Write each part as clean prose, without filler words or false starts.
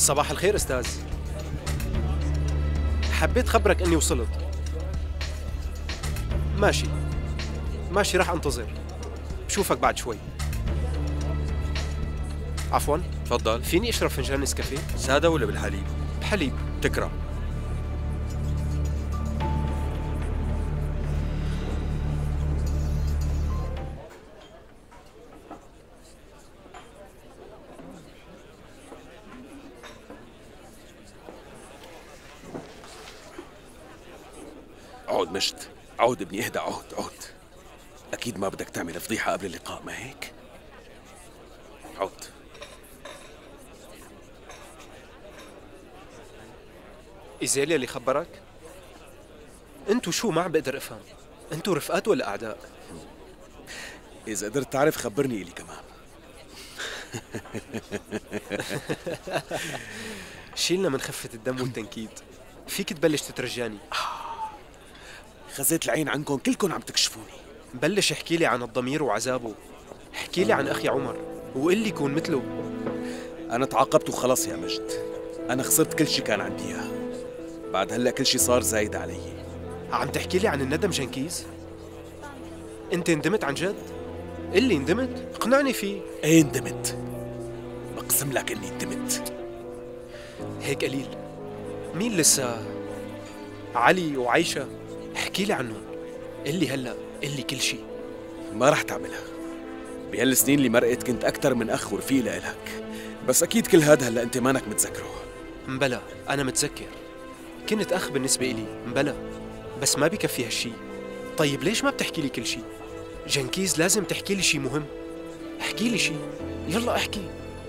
صباح الخير أستاذ. حبيت خبرك إني وصلت. ماشي ماشي، راح أنتظر. بشوفك بعد شوي. عفواً، تفضل. فيني أشرب فنجان نسكافيه؟ سادة ولا بالحليب؟ بحليب. تكرم. عود مجد، عود ابني، اهدى، عود. أكيد ما بدك تعمل فضيحة قبل اللقاء، ما هيك؟ عود. إزيل يلي خبرك؟ أنتو شو، ما عم بقدر أفهم. أنتو رفقات ولا أعداء؟ إذا قدرت تعرف خبرني إلي كمان. شيلنا من خفة الدم والتنكيد. فيك تبلش تترجاني. خزيت العين عنكم كلكم عم تكشفوني. بلش احكي لي عن الضمير وعذابه. احكي لي عن أخي عمر وقل لي كون مثله. أنا تعاقبت وخلص يا مجد. أنا خسرت كل شي كان عندي إياه. بعد هلأ كل شي صار زايد علي. عم تحكي لي عن الندم جنكيز؟ أنت ندمت عن جد؟ قل لي ندمت؟ اقنعني فيه. إيه ندمت، بقسم لك إني ندمت. هيك قليل. مين لسه؟ علي وعيشة، احكي لي عنهم. قل لي هلا، قل لي كل شيء. ما رح تعملها. بهالسنين اللي مرقت كنت أكثر من أخ ورفيق لإلك، بس أكيد كل هذا هلا أنت مانك متذكره. مبلا، أنا متذكر. كنت أخ بالنسبة إلي، مبلا، بس ما بكفي هالشي. طيب ليش ما بتحكي لي كل شي؟ جنكيز لازم تحكي لي شي مهم. احكي لي شي، يلا احكي.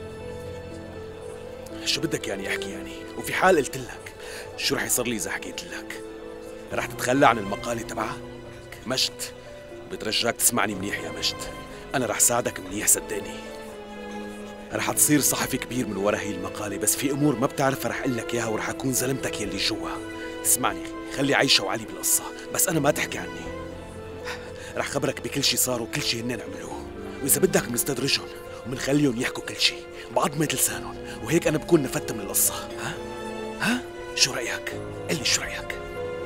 شو بدك يعني أحكي يعني؟ وفي حال قلت لك شو رح يصير لي إذا حكيت لك؟ رح تتخلى عن المقالة تبعك؟ مجد، بترجاك تسمعني منيح يا مجد. أنا رح ساعدك منيح صدقني. رح تصير صحفي كبير من ورا هي المقالة، بس في أمور ما بتعرفها رح أقول لك إياها ورح أكون زلمتك يلي جوا. اسمعني، خلي عيشة وعلي بالقصة، بس أنا ما تحكي عني. رح خبرك بكل شي صار وكل شي هن عملوه، وإذا بدك منستدرجهم ومنخليهم يحكوا كل شي بعضمة لسانهم، وهيك أنا بكون نفدت من القصة. ها؟ شو رأيك؟ قل لي شو رأيك؟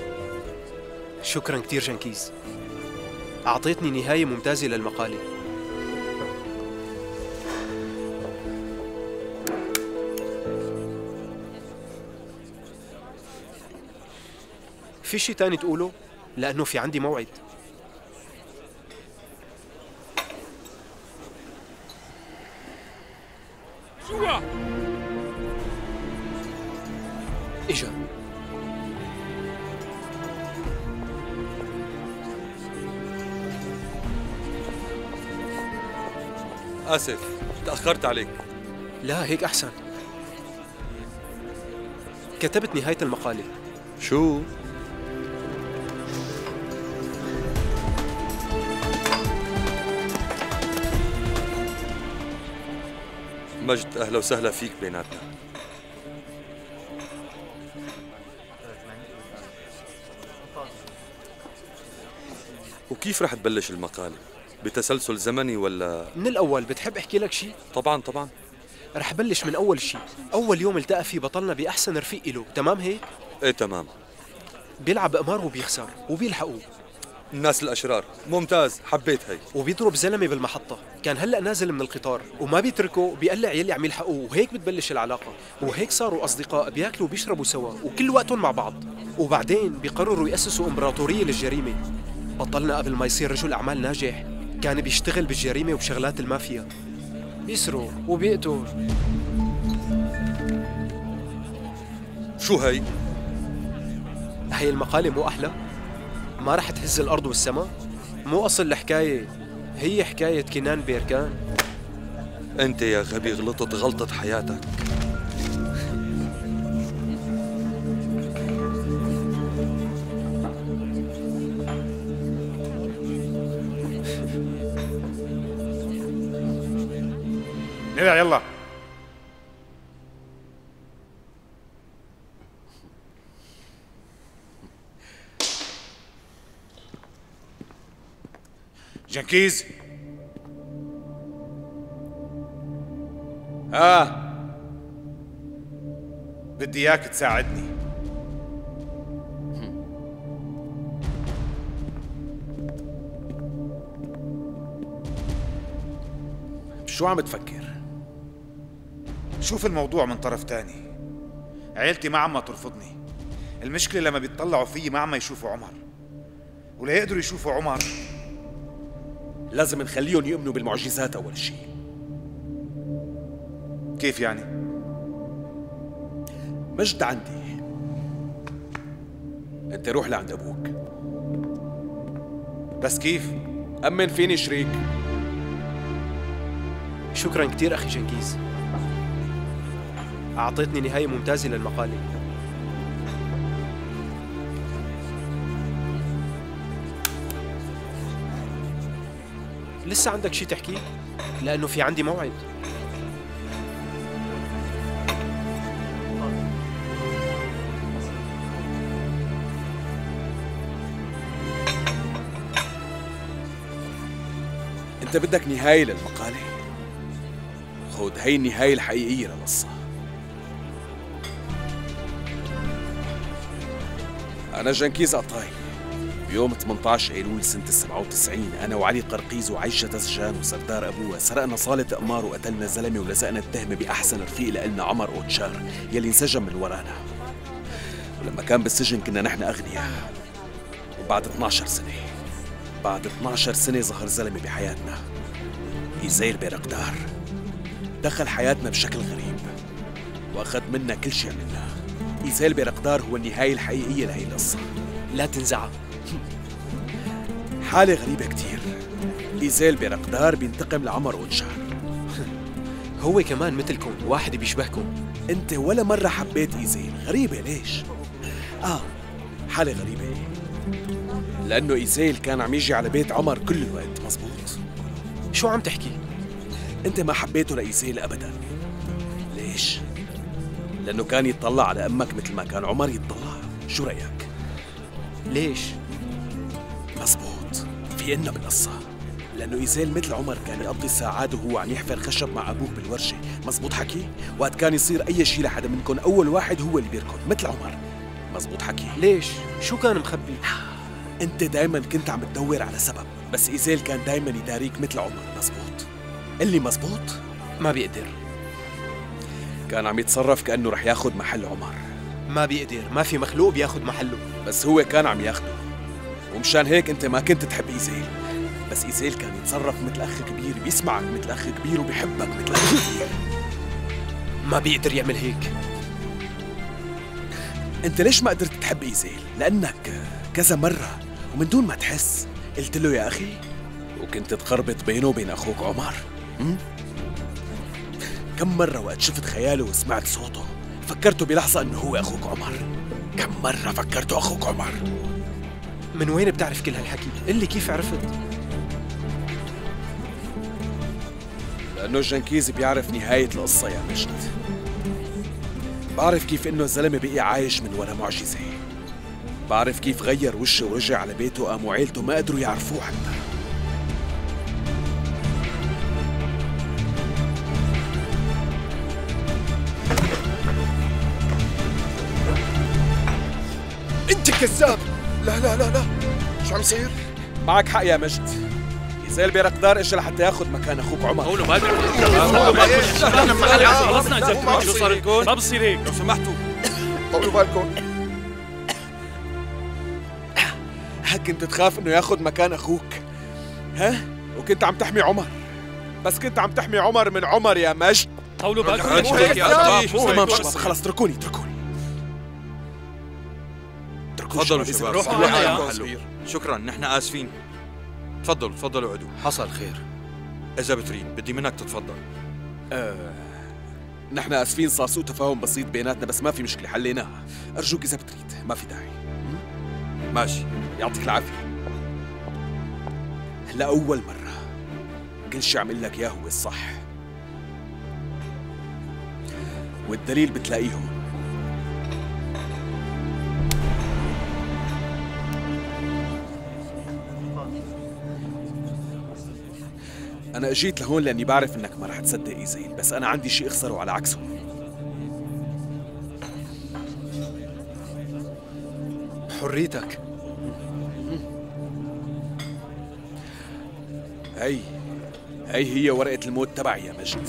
شكرا كتير جنكيز، أعطيتني نهاية ممتازة للمقالة. في شي تاني تقوله؟ لأنه في عندي موعد. جوا إجا. آسف تأخرت عليك. لا هيك أحسن. كتبت نهاية المقالة. شو؟ مجد، أهلا وسهلا فيك بيناتنا. وكيف رح تبلش المقالة؟ بتسلسل زمني ولا؟ من الأول بتحب أحكي لك شي؟ طبعا طبعا. رح بلش من أول شي. أول يوم التقى فيه بطلنا بأحسن رفيق إله، تمام هيك؟ ايه تمام. بيلعب قمار وبيخسر وبيلحقوه. الناس الأشرار، ممتاز، حبيت هي. وبيضرب زلمة بالمحطة، كان هلأ نازل من القطار وما بيتركه، بيقلع يلي عم يلحقوه، وهيك بتبلش العلاقة. وهيك صاروا أصدقاء، بياكلوا وبيشربوا سوا وكل وقتهم مع بعض. وبعدين بيقرروا يأسسوا إمبراطورية للجريمة. بطلنا قبل ما يصير رجل أعمال ناجح، كان بيشتغل بالجريمة وبشغلات المافيا، بيسرق وبيقتل. شو هي؟ هي المقالة مو أحلى؟ ما رح تهز الأرض والسماء؟ مو أصل الحكاية هي حكاية كنان بيركان؟ أنت يا غبي غلطت غلطة حياتك. يلا جنكيز. بدي اياك تساعدني. شو عم تفكر؟ شوف الموضوع من طرف تاني. عيلتي ما عم ترفضني. المشكلة لما بيطلعوا فيي ما عم يشوفوا عمر، ولا يقدروا يشوفوا عمر لازم نخليهم يؤمنوا بالمعجزات أول شيء. كيف يعني؟ مجد عندي، انت روح لعند ابوك. بس كيف؟ أمن فيني شريك. شكرا كثير أخي جنكيز، أعطيتني نهاية ممتازة للمقالة. لسه عندك شي تحكيه؟ لأنه في عندي موعد. انت بدك نهاية للمقالة؟ خود هي النهاية الحقيقية للقصة. أنا جنكيز قطاي. بيوم 18 أيلول سنة 97 أنا وعلي قرقيز وعيشة تسجان وسردار أبوها سرقنا صالة إقمار وقتلنا زلمة ولزقنا التهمة بأحسن رفيق لنا عمر أوتشار يلي انسجن من ورانا. ولما كان بالسجن كنا نحن أغنياء. وبعد 12 سنة بعد 12 سنة ظهر زلمة بحياتنا، إيزيل بيرقدار. دخل حياتنا بشكل غريب وأخذ منا كل شيء عملناه. إيزيل بيرقدار هو النهاية الحقيقية لهي القصة. لا تنزعج. حالة غريبة كتير. إيزيل بيرقدار بينتقم لعمر أوتشار. هو كمان مثلكم، واحد بيشبهكم. أنت ولا مرة حبيت إيزيل، غريبة ليش؟ حالة غريبة لأنه إيزيل كان عم يجي على بيت عمر كل الوقت. مزبوط. شو عم تحكي؟ أنت ما حبيته لإيزيل أبداً. ليش؟ لأنه كان يتطلع على أمك مثل ما كان عمر يتطلع. شو رأيك؟ ليش؟ مزبوط، في إنه بالقصة. لأنه إيزيل مثل عمر كان يقضي ساعات وهو عم يحفر خشب مع أبوه بالورشة. مزبوط حكي؟ وقت كان يصير أي شيء لحدا منكم أول واحد هو اللي بيركض مثل عمر. مزبوط حكي؟ ليش؟ شو كان مخبي؟ أنت دايما كنت عم تدور على سبب، بس إيزيل كان دايما يداريك مثل عمر. مزبوط؟ اللي مزبوط؟ ما بيقدر. كان عم يتصرف كأنه رح ياخد محل عمر. ما بيقدر، ما في مخلوق بياخد محله. بس هو كان عم ياخده، ومشان هيك أنت ما كنت تحب إيزيل. بس إيزيل كان يتصرف مثل أخ كبير، بيسمعك مثل أخ كبير وبيحبك مثل أخ كبير. ما بيقدر يعمل هيك. أنت ليش ما قدرت تحب إيزيل؟ لأنك كذا مرة ومن دون ما تحس قلت له يا أخي، وكنت تخربط بينه وبين أخوك عمر. كم مرة وقت شفت خياله وسمعت صوته فكرته بلحظة إنه هو أخوك عمر؟ كم مرة فكرته أخوك عمر؟ من وين بتعرف كل هالحكي؟ قل لي كيف عرفت؟ لأنه جنكيز بيعرف نهاية القصة يا مجد. بعرف كيف إنه الزلمة بقي عايش من ورا معجزة. بعرف كيف غير وشه ورجع على بيته، قام وعيلته ما قدروا يعرفوه حتى. انت كذاب. لا لا لا لا، شو عم يصير؟ معك حق يا مجد. إيزيل بيرقدار اجى لحتى ياخذ مكان اخوك عمر. قولوا ما خلصنا إذا شو صار لكم؟ ما بصير هيك لو سمحتوا. طولوا بالكم. كنت تخاف انه ياخذ مكان اخوك، ها؟ وكنت عم تحمي عمر، بس كنت عم تحمي عمر من عمر يا مجد. طولوا بالكم. تمام شباب، خلص اتركوني. تفضلوا شباب، روحوا. شكرا، نحن اسفين. تفضلوا عدوا. حصل خير. اذا بتريد بدي منك تتفضل. نحن اسفين، صار سوء تفاهم بسيط بيناتنا، بس ما في مشكلة حليناها. ارجوك اذا بتريد، ما في داعي. ماشي، يعطيك العافية. لأول مرة كل شي عم قل لك اياه هو الصح، والدليل بتلاقيه هون. أنا أجيت لهون لأني بعرف إنك ما رح تصدق إيزيل، بس أنا عندي شيء أخسره على عكسه. حريتك. هي هي ورقة الموت تبعي يا مجد.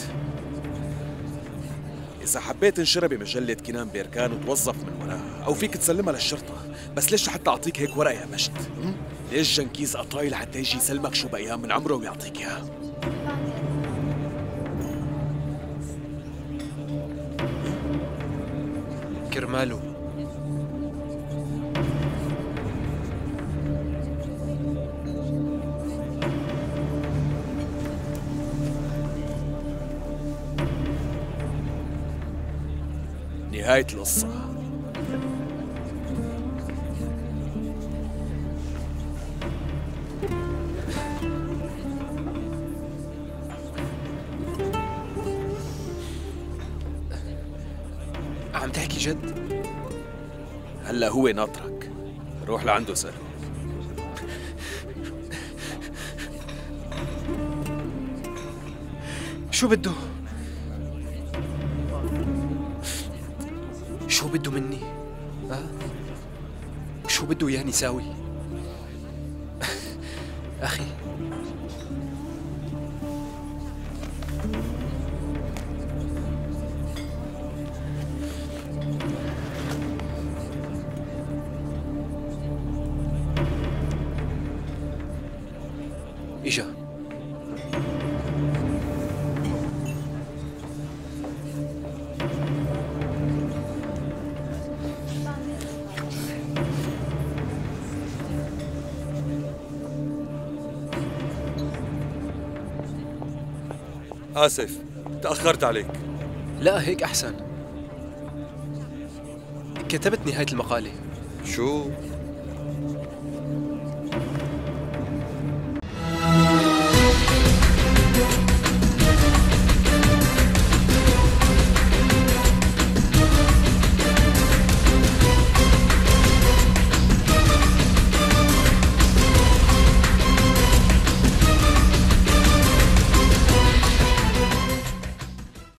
إذا حبيت انشرها بمجلة كنان بيركان وتوظف من وراها، أو فيك تسلمها للشرطة، بس ليش حتى أعطيك هيك ورقة يا مجد؟ ليش جنكيز قطايل حتى يجي يسلمك شو بقى من عمره ويعطيك إياها؟ كرماله. نهاية القصة. عم تحكي جد؟ هلا هو ناطرك، روح لعنده سأله. شو بده؟ شو بده مني؟ شو بده ياني ساوي؟ أخي إجا. آسف تأخرت عليك. لا هيك أحسن. كتبت نهاية المقالة. شو؟